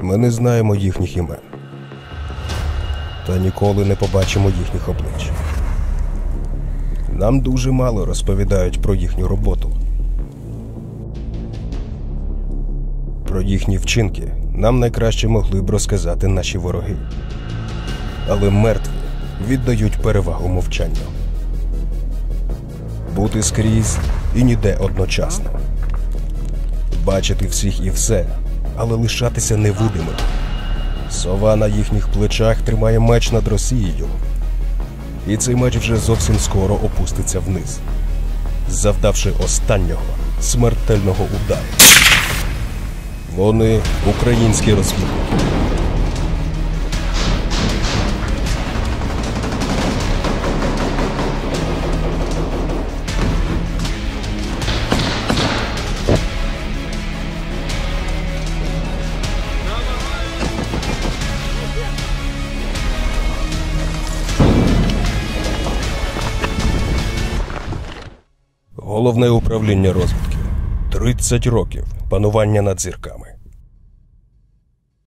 Ми не знаємо їхніх імен. Та ніколи не побачимо їхніх облич. Нам дуже мало розповідають про їхню роботу. Про їхні вчинки нам найкраще могли б розказати наші вороги. Але мертві віддають перевагу мовчанню. Бути скрізь і ніде одночасно. Бачити всіх і все, але лишатися невидимим. Сова на їхніх плечах тримає меч над Росією. І цей меч вже зовсім скоро опуститься вниз, завдавши останнього смертельного удару. Вони – українські розвідники. Головне управління розвідки. 30 років панування над зірками.